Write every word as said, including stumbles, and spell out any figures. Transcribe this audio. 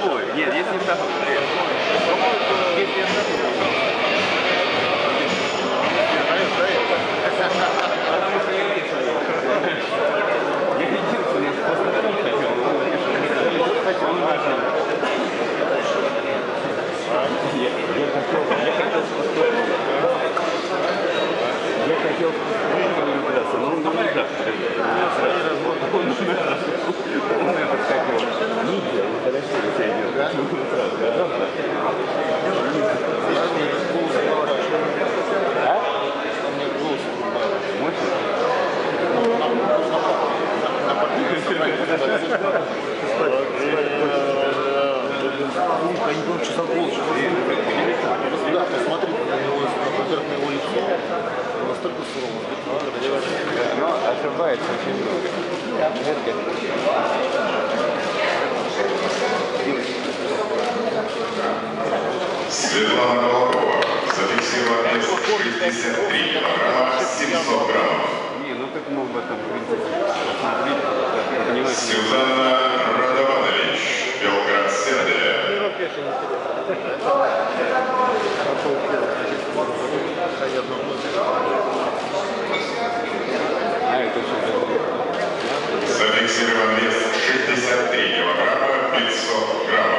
шаговой. Нет, есть не шаговой. Есть не шаговой. Я единственный после того хотел. Он важен. Я хотел, я хотел Я хотел влюбляться, но он не нельзя. Он меня подскакивал. Нигде, когда что у тебя идет. А? Мощно? Они два часа голос. Да, посмотри на его, на его лицо. Он настолько сурово. Но ошибается очень много. Светлана Балакова зафиксировала вес шестьдесят три килограмма семьсот граммов. Не, ну как мог бы там, в принципе, посмотреть. Сюзанна Радованович, Белград, Сербия. А это что? Зафиксирован вес шестьдесят три килограмма пятьсот граммов.